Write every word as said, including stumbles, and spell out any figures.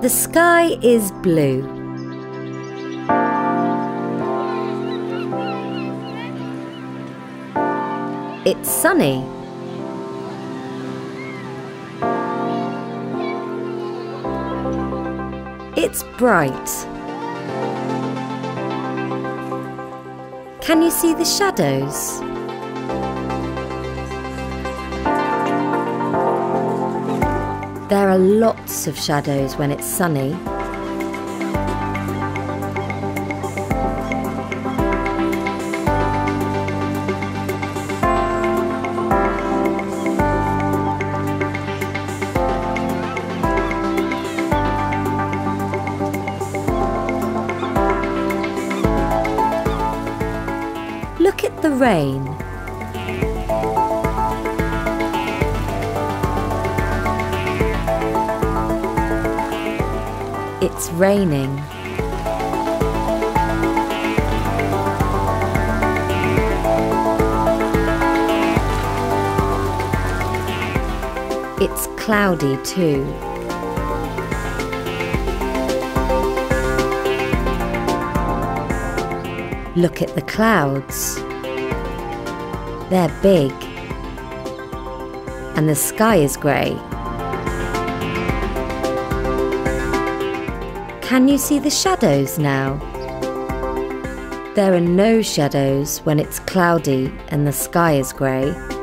The sky is blue. It's sunny. It's bright. Can you see the shadows? There are lots of shadows when it's sunny. Look at the rain. It's raining. It's cloudy too. Look at the clouds. They're big. And the sky is grey. Can you see the shadows now? There are no shadows when it's cloudy and the sky is grey.